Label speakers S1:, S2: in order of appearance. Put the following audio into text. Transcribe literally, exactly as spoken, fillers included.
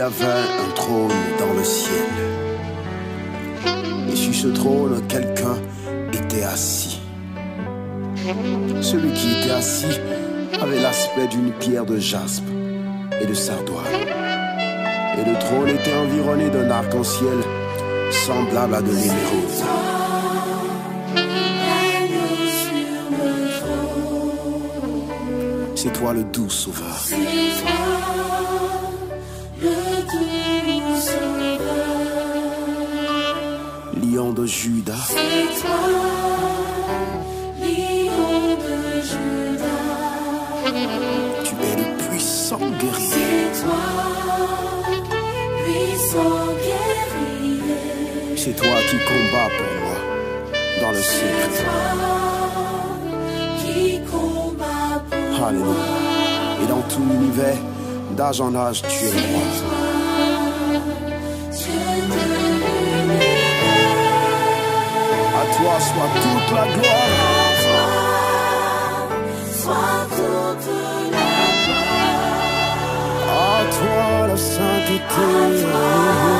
S1: y avait un trône dans le ciel. Et sur ce trône, quelqu'un était assis. Celui qui était assis avait l'aspect d'une pierre de jaspe et de sardoine. Et le trône était environné d'un arc-en-ciel semblable à de l'émeraude. C'est toi le doux sauveur.
S2: C'est toi le doux sauveur.
S1: Lion de Juda.
S2: C'est toi, lion de Juda.
S1: Tu es le puissant guerrier.
S2: C'est toi, puissant guerrier.
S1: C'est toi qui combats pour moi dans le
S2: C'est
S1: secret.
S2: toi qui combat pour moi.
S1: Alléluia. Et dans tout l'univers, d'âge en âge, tu es
S2: C'est
S1: roi.
S2: toi, Dieu de l'univers.
S1: À toi soit toute la gloire.
S2: À toi soit toute la gloire.
S1: À toi la sainteté.
S2: À toi